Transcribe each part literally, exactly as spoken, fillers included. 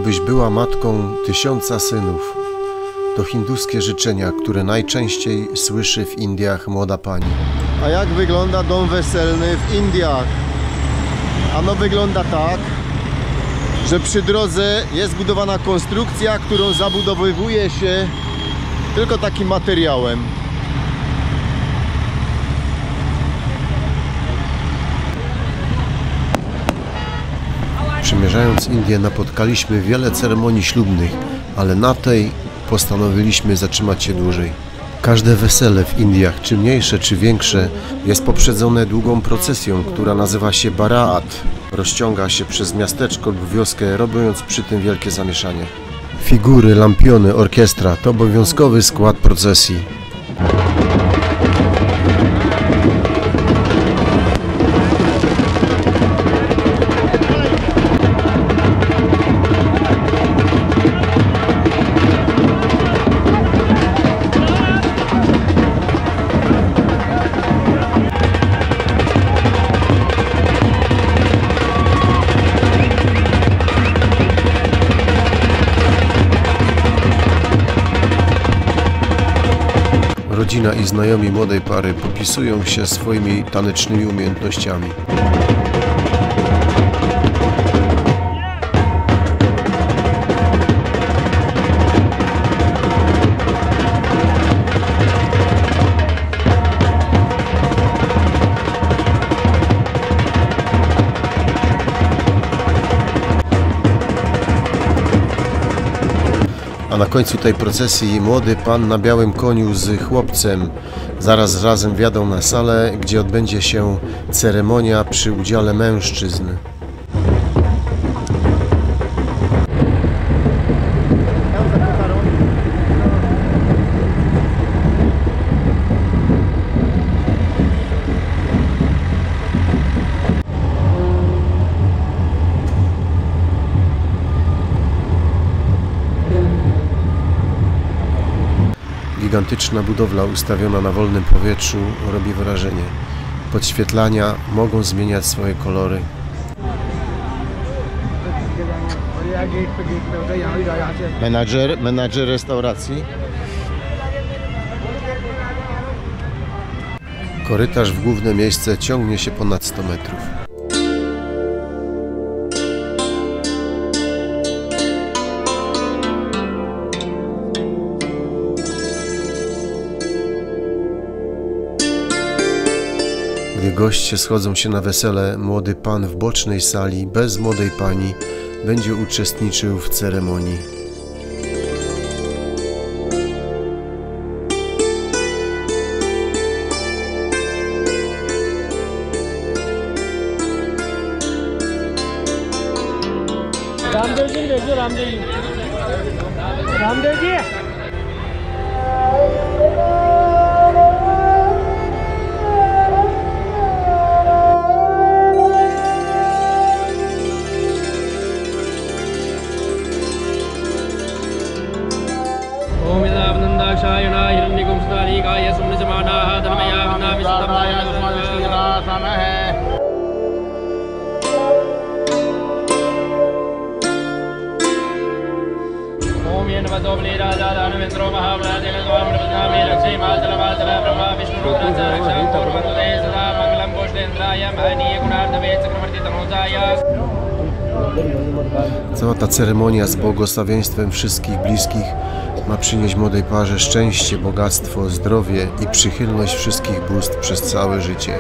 byś była matką tysiąca synów. To hinduskie życzenia, które najczęściej słyszy w Indiach młoda pani. A jak wygląda dom weselny w Indiach? Ano wygląda tak, że przy drodze jest budowana konstrukcja, którą zabudowywuje się tylko takim materiałem. Przemierzając Indię, napotkaliśmy wiele ceremonii ślubnych, ale na tej postanowiliśmy zatrzymać się dłużej. Każde wesele w Indiach, czy mniejsze, czy większe, jest poprzedzone długą procesją, która nazywa się Baraat. Rozciąga się przez miasteczko lub wioskę, robiąc przy tym wielkie zamieszanie. Figury, lampiony, orkiestra to obowiązkowy skład procesji. Rodzina i znajomi młodej pary popisują się swoimi tanecznymi umiejętnościami. A na końcu tej procesji młody pan na białym koniu z chłopcem zaraz razem wjadą na salę, gdzie odbędzie się ceremonia przy udziale mężczyzn. Gigantyczna budowla ustawiona na wolnym powietrzu robi wrażenie. Podświetlania mogą zmieniać swoje kolory. Menadżer, menadżer restauracji. Korytarz w główne miejsce ciągnie się ponad sto metrów. Gdy goście schodzą się na wesele, młody pan w bocznej sali bez młodej pani będzie uczestniczył w ceremonii. Ramdevji, bekliyor Ramdevji. Ramdevji. Cała ta ceremonia z błogosławieństwem wszystkich bliskich ma przynieść młodej parze szczęście, bogactwo, zdrowie i przychylność wszystkich bóstw przez całe życie.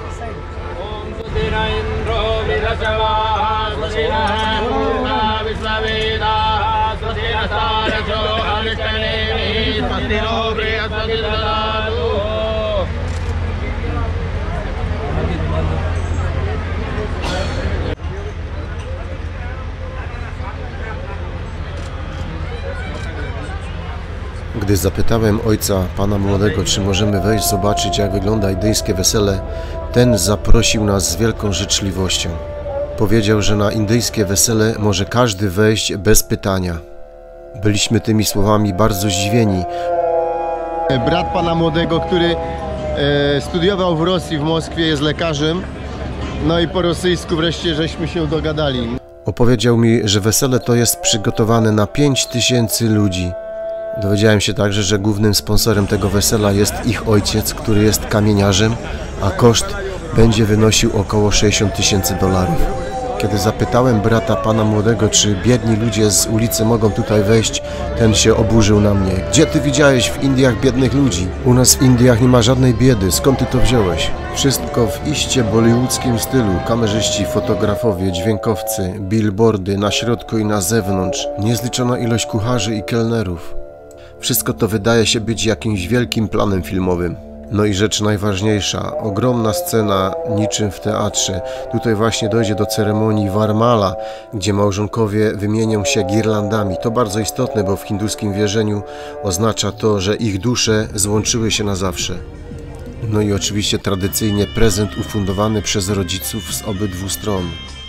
Gdy zapytałem ojca pana młodego, czy możemy wejść zobaczyć, jak wygląda indyjskie wesele, ten zaprosił nas z wielką życzliwością. Powiedział, że na indyjskie wesele może każdy wejść bez pytania. Byliśmy tymi słowami bardzo zdziwieni. Brat pana młodego, który e, studiował w Rosji, w Moskwie, jest lekarzem. No i po rosyjsku wreszcie żeśmy się dogadali. Opowiedział mi, że wesele to jest przygotowane na pięć tysięcy ludzi. Dowiedziałem się także, że głównym sponsorem tego wesela jest ich ojciec, który jest kamieniarzem, a koszt będzie wynosił około sześćdziesiąt tysięcy dolarów. Kiedy zapytałem brata pana młodego, czy biedni ludzie z ulicy mogą tutaj wejść, ten się oburzył na mnie. Gdzie ty widziałeś w Indiach biednych ludzi? U nas w Indiach nie ma żadnej biedy, skąd ty to wziąłeś? Wszystko w iście bollywoodzkim stylu. Kamerzyści, fotografowie, dźwiękowcy, billboardy na środku i na zewnątrz. Niezliczona ilość kucharzy i kelnerów. Wszystko to wydaje się być jakimś wielkim planem filmowym. No i rzecz najważniejsza, ogromna scena niczym w teatrze. Tutaj właśnie dojdzie do ceremonii Varmala, gdzie małżonkowie wymienią się girlandami. To bardzo istotne, bo w hinduskim wierzeniu oznacza to, że ich dusze złączyły się na zawsze. No i oczywiście tradycyjnie prezent ufundowany przez rodziców z obydwu stron.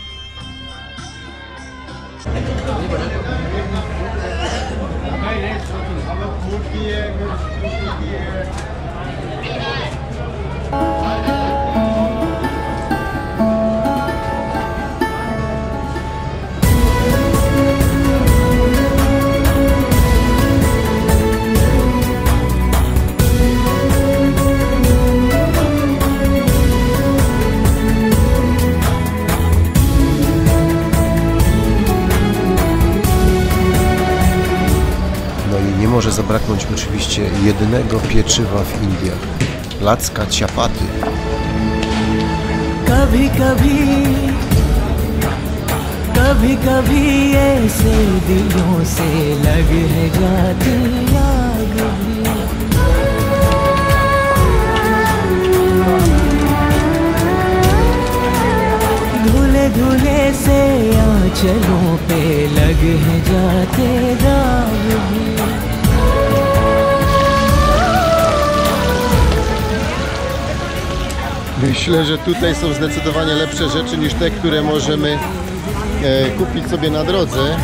Nie może zabraknąć oczywiście jedynego pieczywa w Indiach – placka ciapaty. कभी कभी कभी कभी ऐसे दिलों से लग है जाती आग भी धुले धुले से आंचलों पे लग है जाते दाग भी Myślę, że tutaj są zdecydowanie lepsze rzeczy niż te, które możemy e, kupić sobie na drodze.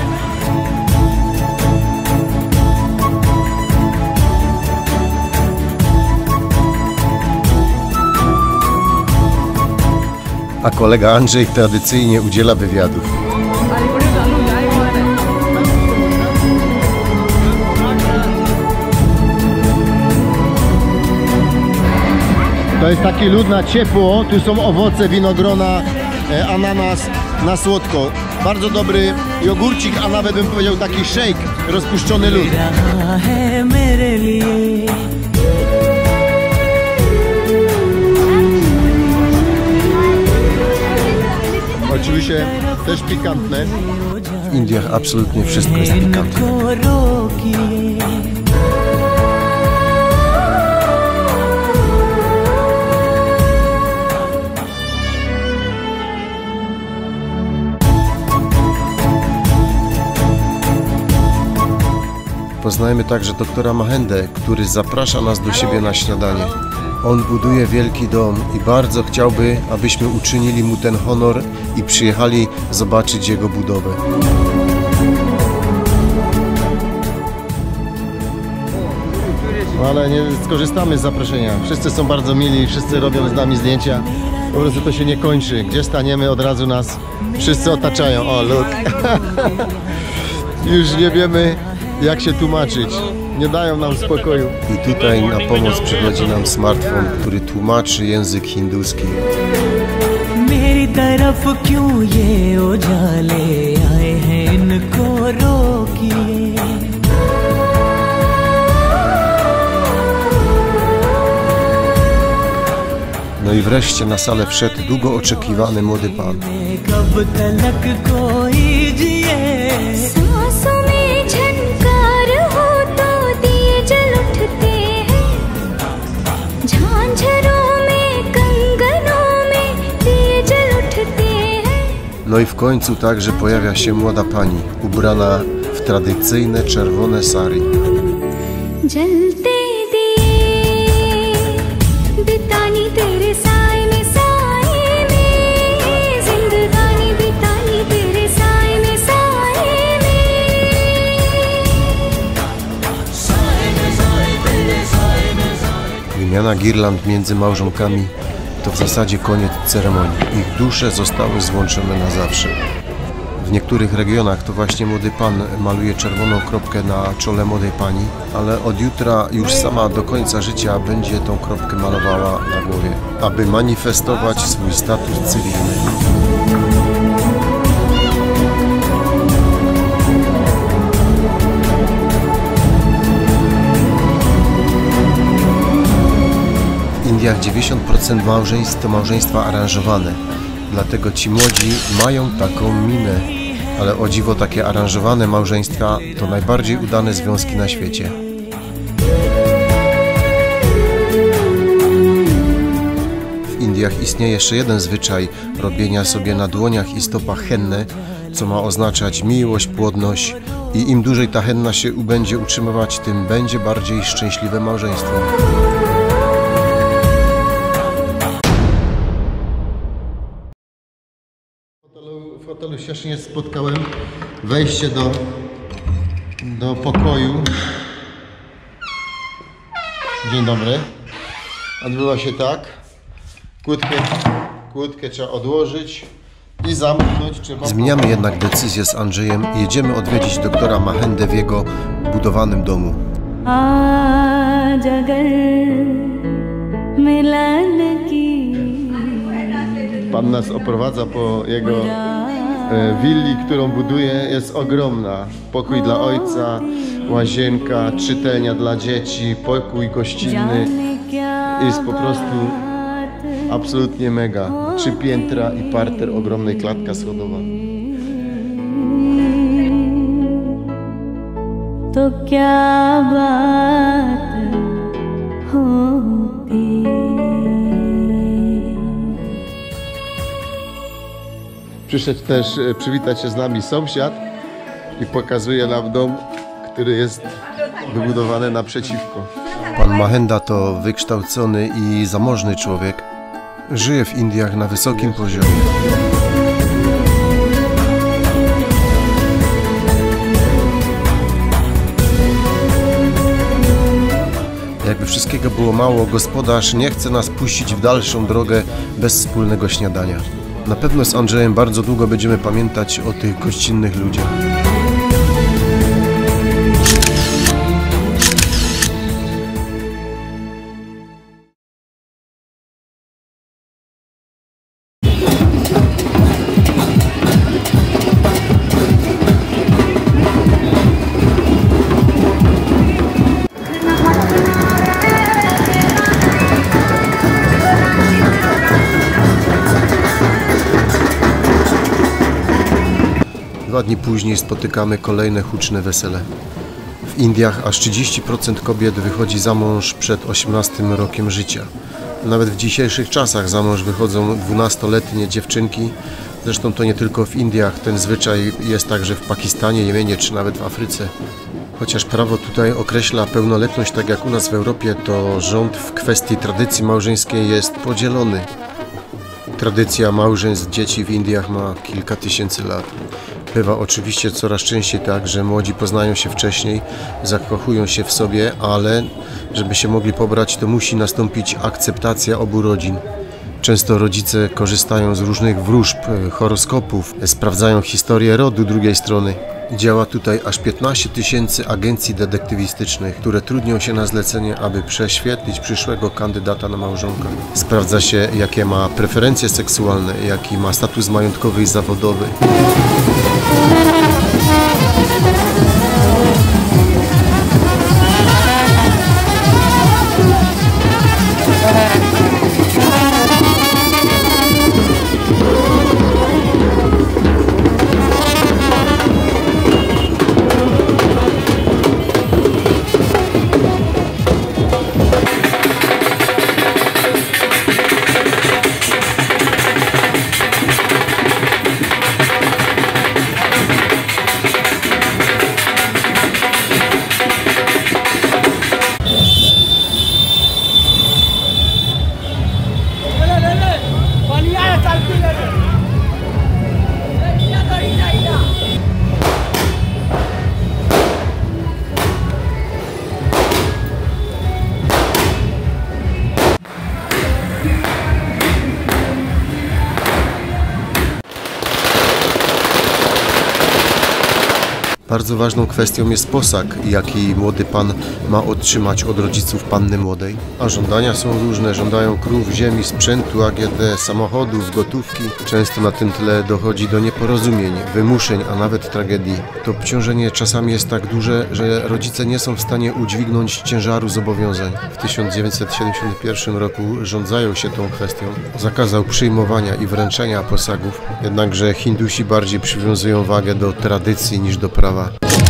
A kolega Andrzej tradycyjnie udziela wywiadów. To jest taki lód na ciepło, tu są owoce, winogrona, e, ananas na słodko. Bardzo dobry jogurcik, a nawet bym powiedział taki shake, rozpuszczony lód. Oczywiście też pikantne. W Indiach absolutnie wszystko jest pikantne. Poznajemy także doktora Mahendę, który zaprasza nas do siebie na śniadanie. On buduje wielki dom i bardzo chciałby, abyśmy uczynili mu ten honor i przyjechali zobaczyć jego budowę. No ale nie skorzystamy z zaproszenia. Wszyscy są bardzo mili, wszyscy robią z nami zdjęcia. Po prostu to się nie kończy. Gdzie staniemy, od razu nas wszyscy otaczają. O, look. Już nie wiemy, jak się tłumaczyć. Nie dają nam spokoju. I tutaj na pomoc przychodzi nam smartfon, który tłumaczy język hinduski. No i wreszcie na salę wszedł długo oczekiwany młody pan. No i w końcu także pojawia się młoda pani, ubrana w tradycyjne czerwone sari. Wymiana girland między małżonkami to w zasadzie koniec ceremonii. Ich dusze zostały złączone na zawsze. W niektórych regionach to właśnie młody pan maluje czerwoną kropkę na czole młodej pani, ale od jutra już sama do końca życia będzie tą kropkę malowała na głowie, aby manifestować swój status cywilny. W Indiach dziewięćdziesiąt procent małżeństw to małżeństwa aranżowane, dlatego ci młodzi mają taką minę, ale o dziwo takie aranżowane małżeństwa to najbardziej udane związki na świecie. W Indiach istnieje jeszcze jeden zwyczaj robienia sobie na dłoniach i stopach hennę, co ma oznaczać miłość, płodność i im dłużej ta henna się będzie utrzymywać, tym będzie bardziej szczęśliwe małżeństwo. W hotelu się nie spotkałem. Wejście do, do pokoju. Dzień dobry. Odbywa się tak. Kłódkę, kłódkę trzeba odłożyć i zamknąć. Trzeba... Zmieniamy jednak decyzję z Andrzejem i jedziemy odwiedzić doktora Mahendę w jego budowanym domu. Pan nas oprowadza po jego e, willi, którą buduje. Jest ogromna. Pokój dla ojca, łazienka, czytelnia dla dzieci, pokój gościnny. Jest po prostu absolutnie mega. Trzy piętra i parter, ogromnej klatka schodowa. To kya baat hoti. Przyszedł też przywitać się z nami sąsiad i pokazuje nam dom, który jest wybudowany naprzeciwko. Pan Mahenda to wykształcony i zamożny człowiek. Żyje w Indiach na wysokim poziomie. Jakby wszystkiego było mało, gospodarz nie chce nas puścić w dalszą drogę bez wspólnego śniadania. Na pewno z Andrzejem bardzo długo będziemy pamiętać o tych gościnnych ludziach. Dwa dni później spotykamy kolejne huczne wesele. W Indiach aż trzydzieści procent kobiet wychodzi za mąż przed osiemnastym rokiem życia. Nawet w dzisiejszych czasach za mąż wychodzą dwunastoletnie dziewczynki. Zresztą to nie tylko w Indiach, ten zwyczaj jest także w Pakistanie, Jemenie czy nawet w Afryce. Chociaż prawo tutaj określa pełnoletność tak jak u nas w Europie, to rząd w kwestii tradycji małżeńskiej jest podzielony. Tradycja małżeństw dzieci w Indiach ma kilka tysięcy lat. Bywa oczywiście coraz częściej tak, że młodzi poznają się wcześniej, zakochują się w sobie, ale żeby się mogli pobrać, to musi nastąpić akceptacja obu rodzin. Często rodzice korzystają z różnych wróżb, horoskopów, sprawdzają historię rodu drugiej strony. Działa tutaj aż piętnaście tysięcy agencji detektywistycznych, które trudnią się na zlecenie, aby prześwietlić przyszłego kandydata na małżonka. Sprawdza się, jakie ma preferencje seksualne, jaki ma status majątkowy i zawodowy. Bardzo ważną kwestią jest posag, jaki młody pan ma otrzymać od rodziców panny młodej. A żądania są różne, żądają krów, ziemi, sprzętu, A G D, samochodów, gotówki. Często na tym tle dochodzi do nieporozumień, wymuszeń, a nawet tragedii. To obciążenie czasami jest tak duże, że rodzice nie są w stanie udźwignąć ciężaru zobowiązań. W tysiąc dziewięćset siedemdziesiątym pierwszym roku rząd zajął się tą kwestią. Zakazał przyjmowania i wręczenia posagów, jednakże Hindusi bardziej przywiązują wagę do tradycji niż do prawa.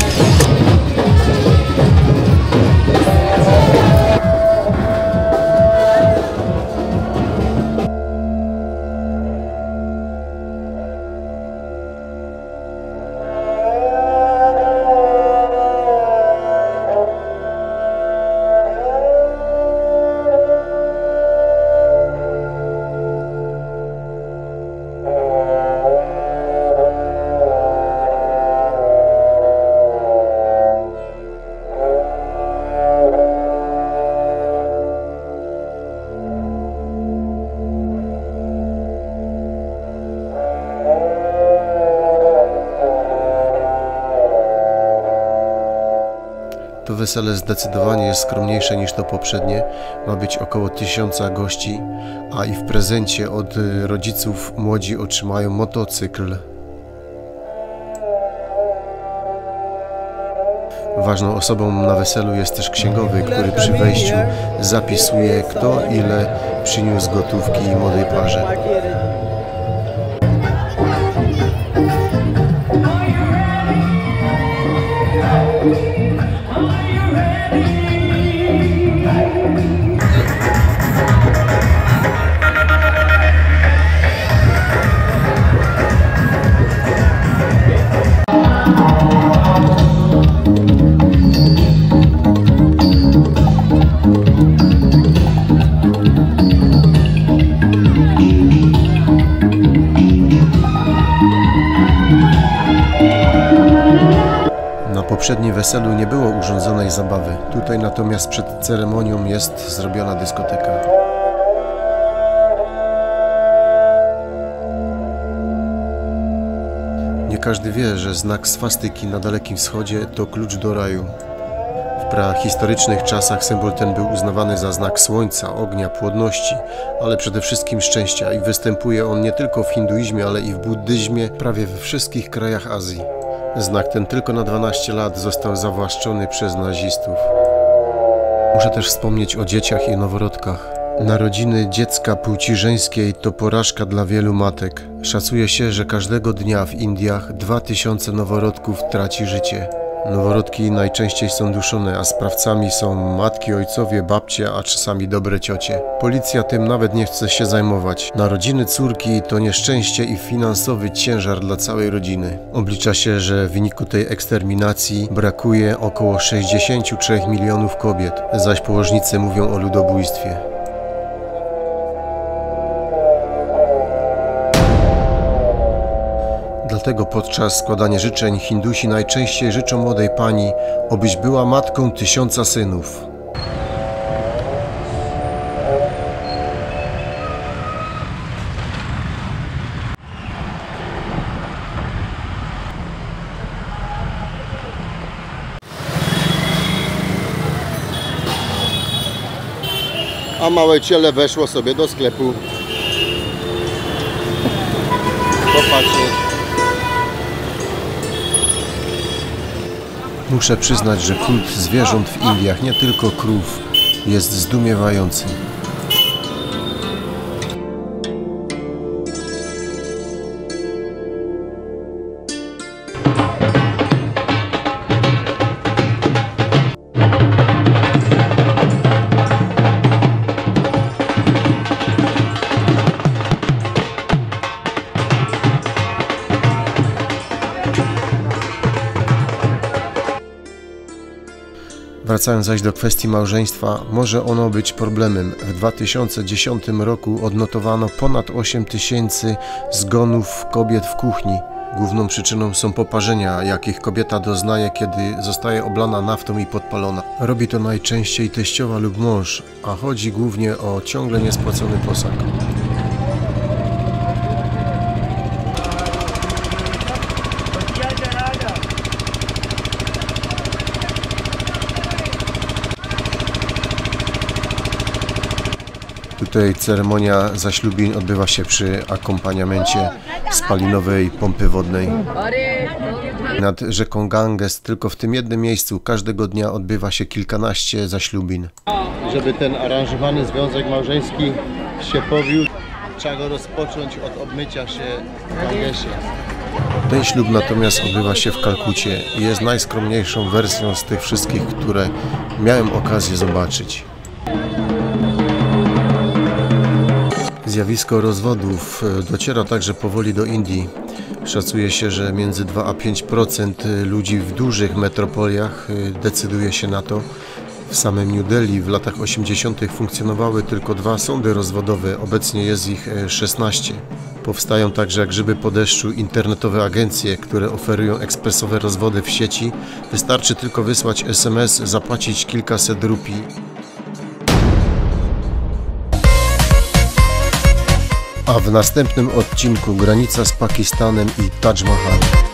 To wesele zdecydowanie jest skromniejsze niż to poprzednie. Ma być około tysiąca gości, a i w prezencie od rodziców młodzi otrzymają motocykl. Ważną osobą na weselu jest też księgowy, który przy wejściu zapisuje, kto ile przyniósł gotówki młodej parze. Na poprzednim weselu nie było urządzonej zabawy. Tutaj natomiast przed ceremonią jest zrobiona dyskoteka. Nie każdy wie, że znak swastyki na Dalekim Wschodzie to klucz do raju. W prahistorycznych czasach symbol ten był uznawany za znak słońca, ognia, płodności, ale przede wszystkim szczęścia i występuje on nie tylko w hinduizmie, ale i w buddyzmie prawie we wszystkich krajach Azji. Znak ten tylko na dwanaście lat został zawłaszczony przez nazistów. Muszę też wspomnieć o dzieciach i noworodkach. Narodziny dziecka płci żeńskiej to porażka dla wielu matek. Szacuje się, że każdego dnia w Indiach dwa tysiące noworodków traci życie. Noworodki najczęściej są duszone, a sprawcami są matki, ojcowie, babcie, a czasami dobre ciocie. Policja tym nawet nie chce się zajmować. Narodziny córki to nieszczęście i finansowy ciężar dla całej rodziny. Oblicza się, że w wyniku tej eksterminacji brakuje około sześćdziesięciu trzech milionów kobiet, zaś położnicy mówią o ludobójstwie. Dlatego podczas składania życzeń Hindusi najczęściej życzą młodej pani, obyś była matką tysiąca synów. A małe ciele weszło sobie do sklepu popatrzeć. Muszę przyznać, że kult zwierząt w Indiach, nie tylko krów, jest zdumiewający. Wracając zaś do kwestii małżeństwa, może ono być problemem. W dwa tysiące dziesiątym roku odnotowano ponad osiem tysięcy zgonów kobiet w kuchni. Główną przyczyną są poparzenia, jakich kobieta doznaje, kiedy zostaje oblana naftą i podpalona. Robi to najczęściej teściowa lub mąż, a chodzi głównie o ciągle niespłacony posag. Tutaj ceremonia zaślubin odbywa się przy akompaniamencie spalinowej pompy wodnej. Nad rzeką Ganges tylko w tym jednym miejscu każdego dnia odbywa się kilkanaście zaślubin. Żeby ten aranżowany związek małżeński się powiódł, trzeba go rozpocząć od obmycia się w Gangesie. Ten ślub natomiast odbywa się w Kalkucie i jest najskromniejszą wersją z tych wszystkich, które miałem okazję zobaczyć. Zjawisko rozwodów dociera także powoli do Indii. Szacuje się, że między dwa a pięć procent ludzi w dużych metropoliach decyduje się na to. W samym New Delhi w latach osiemdziesiątych funkcjonowały tylko dwa sądy rozwodowe, obecnie jest ich szesnaście. Powstają także jak grzyby po deszczu internetowe agencje, które oferują ekspresowe rozwody w sieci. Wystarczy tylko wysłać es em es, zapłacić kilkaset rupii. A w następnym odcinku granica z Pakistanem i Taj Mahal.